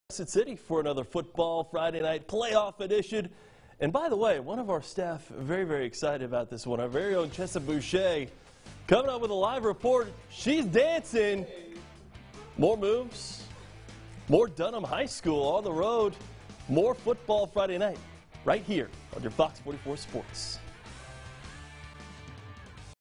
City for another football Friday night playoff edition. And by the way, one of our staff very, very excited about this one. Our very own Chessa Boucher coming up with a live report. She's dancing. More moves, more Dunham High School on the road, more football Friday night right here on your Fox 44 Sports.